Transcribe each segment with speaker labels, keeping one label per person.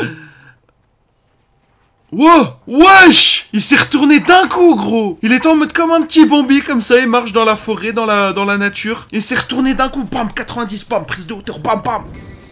Speaker 1: Wow! Wesh! Il s'est retourné d'un coup, gros! Il est en mode comme un petit Bambi, comme ça, il marche dans la forêt, dans la nature. Il s'est retourné d'un coup, bam, 90, bam, prise de hauteur, bam, bam!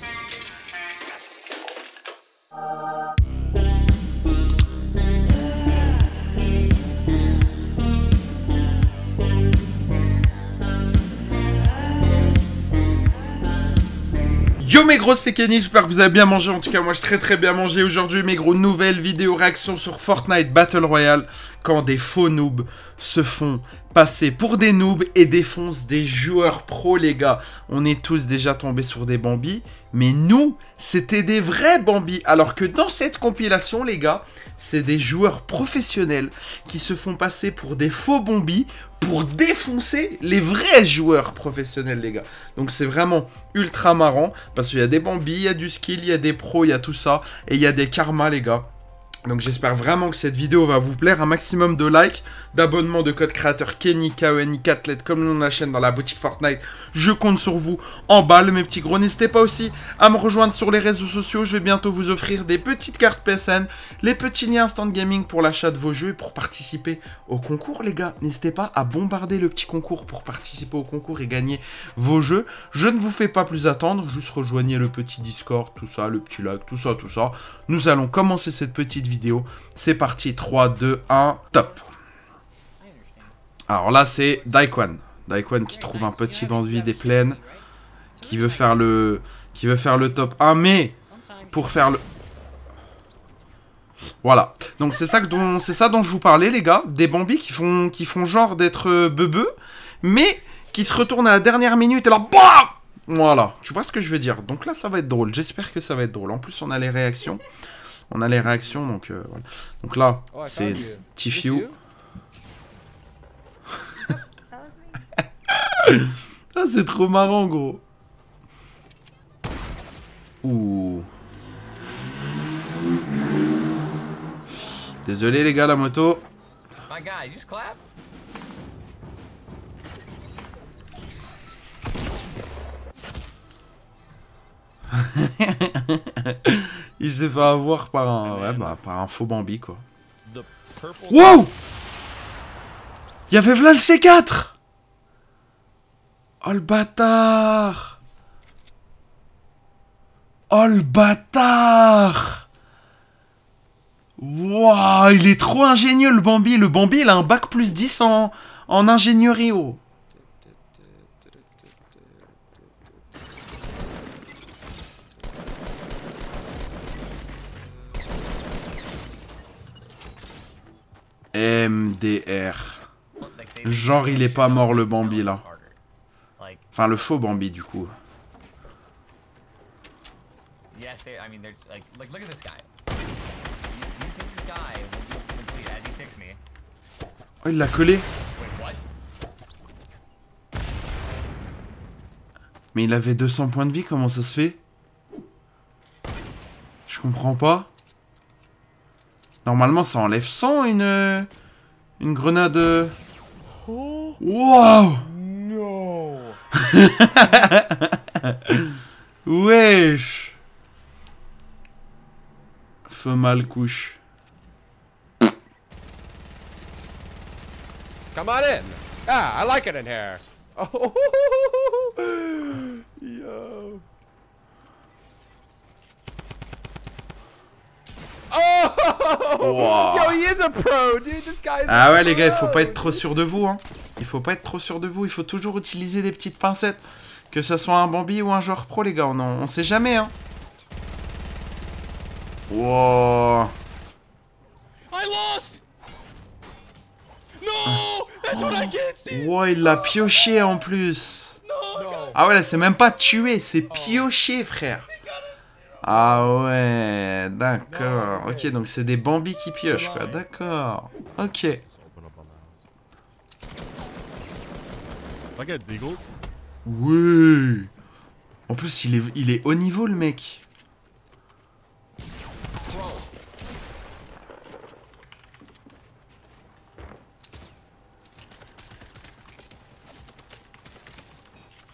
Speaker 1: Yo mes gros, c'est Kenny, j'espère que vous avez bien mangé. En tout cas moi j'ai très bien mangé aujourd'hui mes gros. Nouvelle vidéo réaction sur Fortnite Battle Royale, quand des faux noobs se font passer pour des noobs et défoncent des joueurs pros, les gars. On est tous déjà tombés sur des Bambis, mais nous c'était des vrais Bambis. Alors que dans cette compilation, les gars, c'est des joueurs professionnels qui se font passer pour des faux Bambis pour défoncer les vrais joueurs professionnels, les gars. Donc c'est vraiment ultra marrant, parce qu'il y a des Bambis, il y a du skill, il y a des pros, il y a tout ça, et il y a des karmas, les gars. Donc j'espère vraiment que cette vidéo va vous plaire. Un maximum de likes, d'abonnements, de code créateur Kenny, K-E-N-I, 4 lettres comme le nom de la chaîne dans la boutique Fortnite. Je compte sur vous en balle, mes petits gros. N'hésitez pas aussi à me rejoindre sur les réseaux sociaux. Je vais bientôt vous offrir des petites cartes PSN, les petits liens Instant Gaming pour l'achat de vos jeux et pour participer au concours, les gars. N'hésitez pas à bombarder le petit concours pour participer au concours et gagner vos jeux. Je ne vous fais pas plus attendre, juste rejoignez le petit Discord, tout ça, le petit like, tout ça. Nous allons commencer cette petite vidéo. C'est parti, 3, 2, 1, top. Alors là, c'est Daikwan. Daikwan qui trouve un petit Bambi des plaines, qui veut faire le top 1, mais pour faire le... Voilà. Donc c'est ça dont je vous parlais, les gars. Des Bambis qui font genre d'être beubeux, mais qui se retournent à la dernière minute et là, BAM! Voilà. Tu vois ce que je veux dire. Donc là, ça va être drôle. J'espère que ça va être drôle. En plus, on a les réactions. Donc voilà. Donc là, c'est Tifiu. Ah, c'est trop marrant, gros. Ouh. Désolé, les gars, la moto. Il s'est fait avoir par un faux Bambi, quoi. Wow! Il y avait v'là le C4! Oh le bâtard! Oh le bâtard! Wouah, il est trop ingénieux, le Bambi. Le Bambi, il a un bac plus 10 en ingénierie, oh. MDR. Genre, il est pas mort, le Bambi, là. Enfin, le faux Bambi, du coup. Oh, il l'a collé. Mais il avait 200 points de vie, comment ça se fait? Je comprends pas. Normalement, ça enlève 100, une grenade... Wow!
Speaker 2: No.
Speaker 1: Wesh! Female couche.
Speaker 2: Come on in. Ah, I like it in here. Oh, yo. Oh,
Speaker 1: Wow.
Speaker 2: yo, he is a pro, dude. This guy is
Speaker 1: Ah
Speaker 2: a
Speaker 1: ouais, les gars, il
Speaker 2: pro.
Speaker 1: faut pas être trop sûr de vous, hein. Il faut pas être trop sûr de vous. Il faut toujours utiliser des petites pincettes. Que ce soit un Bambi ou un joueur pro, les gars. On sait jamais, hein. Wow.
Speaker 2: I lost. No, that's what I get. See?
Speaker 1: Wow, il l'a pioché en plus.
Speaker 2: No.
Speaker 1: Ah ouais, c'est même pas tué, c'est pioché, frère. Ah ouais, d'accord. Ok, donc c'est des Bambis qui piochent, quoi. D'accord. Ok. Oui. En plus, il est haut niveau, le mec.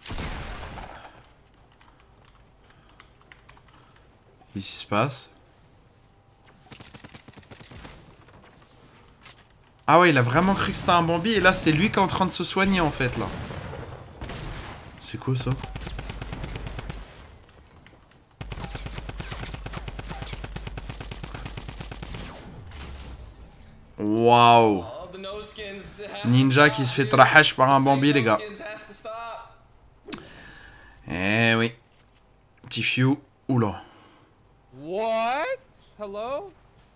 Speaker 1: Qu'est-ce qui se passe? Ah ouais, il a vraiment cru que c'était un Bambi. Et là, c'est lui qui est en train de se soigner, en fait, là. C'est quoi, ça? Waouh. Ninja qui se fait trahash par un Bambi, les gars. Eh oui. Tifiu. Oula.
Speaker 2: What? Hello?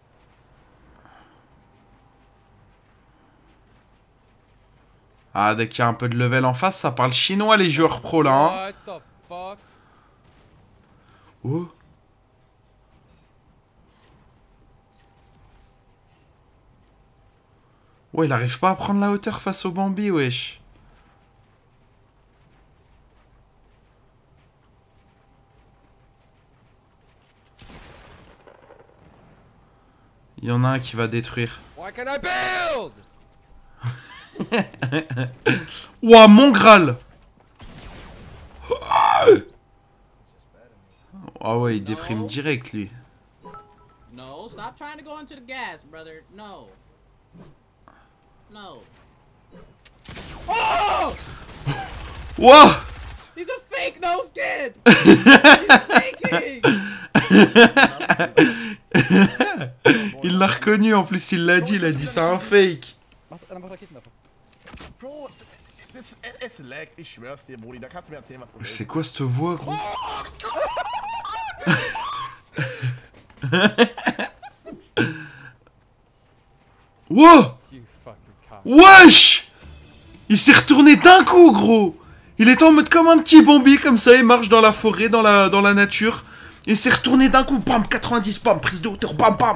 Speaker 1: Ah, dès qu'il y a un peu de level en face, ça parle chinois, les joueurs pro, là. Hein.
Speaker 2: What the fuck?
Speaker 1: Oh. Ouais, il arrive pas à prendre la hauteur face au Bambi, wesh. Il y en a un qui va détruire.
Speaker 2: Why can't I build?
Speaker 1: Ouah, mon Graal. Ah ouais, il déprime direct, lui.
Speaker 3: No, stop trying to go into the gas, brother. No. No. Oh!
Speaker 1: Ouah.
Speaker 3: He's a fake nose kid! He's faking!
Speaker 1: Il l'a reconnu, en plus il l'a dit c'est un fake. C'est quoi cette voix, gros? Wow! Wesh! Il s'est retourné d'un coup, gros! Il est en mode comme un petit Bambi, comme ça, il marche dans la forêt, dans la nature. Il s'est retourné d'un coup, bam, 90, bam, prise de hauteur, bam, bam!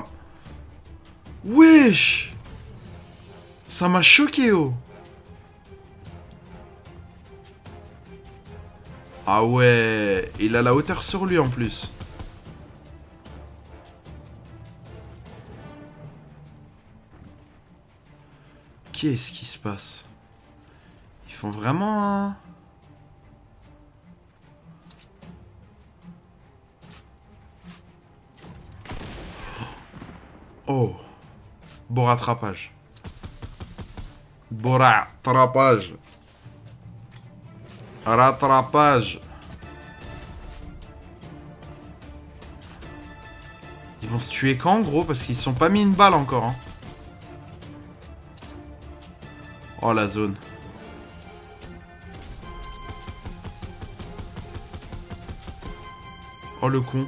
Speaker 1: Wesh! Ça m'a choqué, oh! Ah ouais, il a la hauteur sur lui en plus. Qu'est-ce qui se passe? Ils font vraiment un... Oh. Beau rattrapage. Beau rattrapage. Rattrapage. Ils vont se tuer quand, gros? Parce qu'ils se sont pas mis une balle encore. Hein. Oh, la zone. Oh, le con.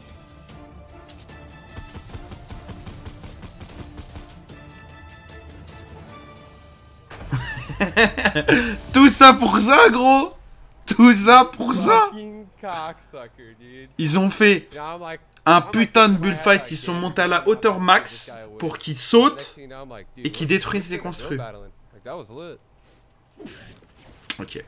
Speaker 1: Tout ça pour ça, gros. Tout ça pour ça. Ils ont fait un putain de bullfight. Ils sont montés à la hauteur max pour qu'ils sautent et qu'ils détruisent les construits. Ok.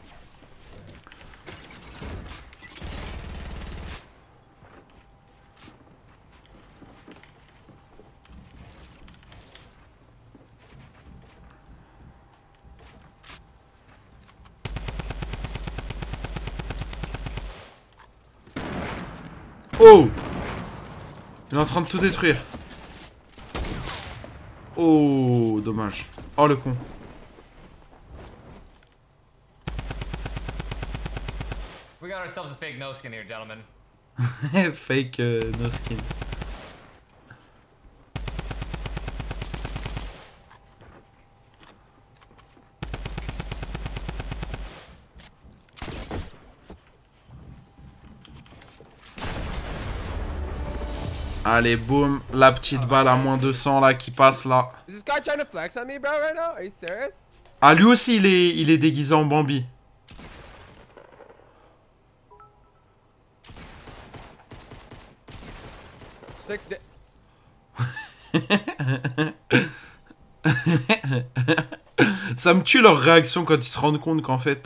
Speaker 1: Oh! Il est en train de tout détruire. Oh, dommage. Oh, le con.
Speaker 4: We got ourselves a fake no skin here, gentlemen.
Speaker 1: Fake no skin. Allez, boum, la petite balle à moins 200 là qui passe là.
Speaker 2: Is this guy trying to flex on me, bro, right now? Are you serious?
Speaker 1: Ah, lui aussi il est déguisé en Bambi. Ça me tue leur réaction quand ils se rendent compte qu'en fait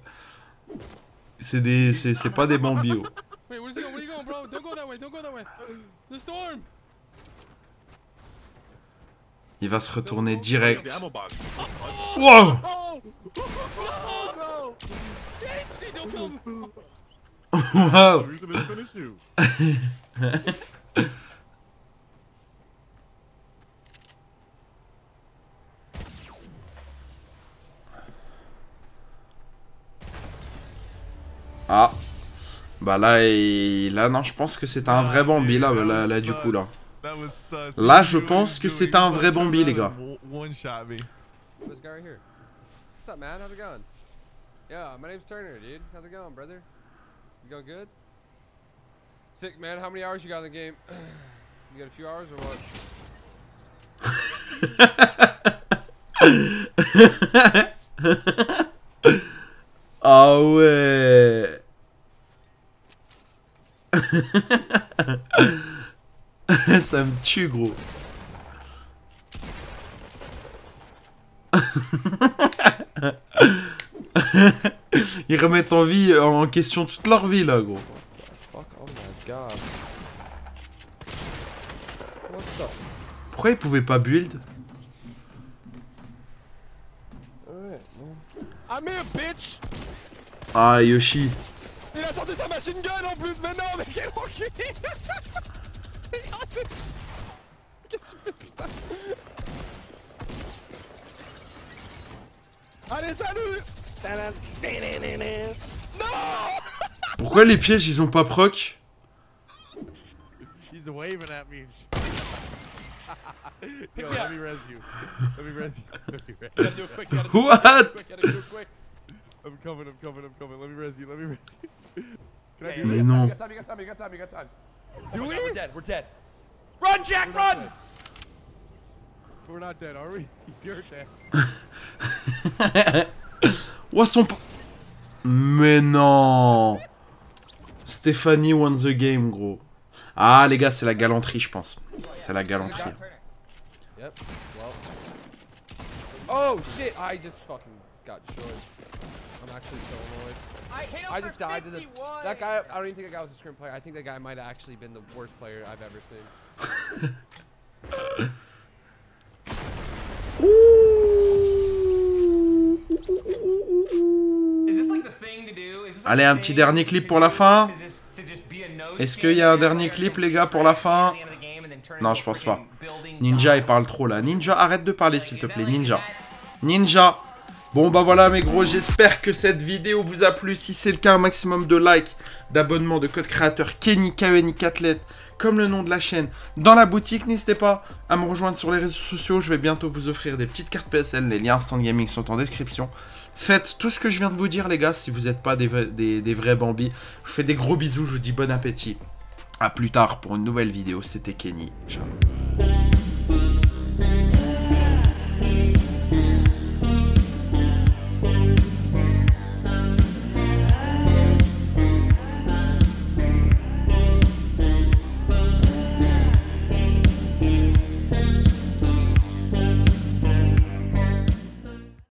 Speaker 1: c'est pas des Bambi. Oh.
Speaker 5: Wait, where's he going? Where are you going, bro? Don't go that way. Don't go that way. The storm.
Speaker 1: Il va se retourner direct. Wow. Wow. Ah. Bah là, là non, je pense que c'est un vrai Bambi, là, du coup, là. Là, je pense que c'est un vrai Bambi, les gars.
Speaker 2: This guy right here. What's up, man? How's it going? Yeah, my name's Turner, dude. How's it going, brother? You going good? Sick, man. How many hours you got in the game? You got a few hours or what?
Speaker 1: Ah ouais. Ça me tue, gros. Ils remettent en question toute leur vie, là, gros.
Speaker 2: Fuck, oh my god. What's up?
Speaker 1: Pourquoi ils pouvaient pas build?
Speaker 2: Alright, man. I'm here, bitch!
Speaker 1: Ah, Yoshi.
Speaker 2: Il a sorti sa machine gun en plus, mais non, mais quel enculé! Qu'est-ce que tu fais, putain? Allez, salut! Non!
Speaker 1: Pourquoi les pièges, ils ont pas proc?
Speaker 2: He's waving at me. Yo, let me res you. Let me res you. Let me res you. Gotta do it quick, gotta do it
Speaker 1: What?
Speaker 2: quick, gotta do it quick. I'm coming. Let me res you, Can I do
Speaker 1: Mais
Speaker 2: this?
Speaker 1: non.
Speaker 3: You got time.
Speaker 2: Do we?
Speaker 3: We're dead. Run, Jack, run!
Speaker 2: We're not dead, are we? You're dead.
Speaker 1: Ouah, Mais non. Stéphanie won the game, gros. Ah, les gars, c'est la galanterie, je pense. C'est la galanterie.
Speaker 2: Yep. Well. Oh shit! I just fucking got destroyed. I'm actually so annoyed. I just died to the. That guy. I don't even think that guy was a scrim player. I think that guy might have actually been the worst player I've ever seen.
Speaker 1: Allez, un petit dernier clip pour la fin. Est-ce qu'il y a un dernier clip, les gars, pour la fin? Non, je pense pas. Ninja, il parle trop, là. Ninja, arrête de parler, s'il te plaît. Ninja. Bon, bah voilà, mes gros. J'espère que cette vidéo vous a plu. Si c'est le cas, un maximum de likes, d'abonnements, de code créateur Kenny, KENY4 comme le nom de la chaîne, dans la boutique. N'hésitez pas à me rejoindre sur les réseaux sociaux. Je vais bientôt vous offrir des petites cartes PSL. Les liens Instant Gaming sont en description. Faites tout ce que je viens de vous dire, les gars, si vous n'êtes pas des vrais Bambi. Je vous fais des gros bisous, je vous dis bon appétit. A plus tard pour une nouvelle vidéo, c'était Kenny. Ciao.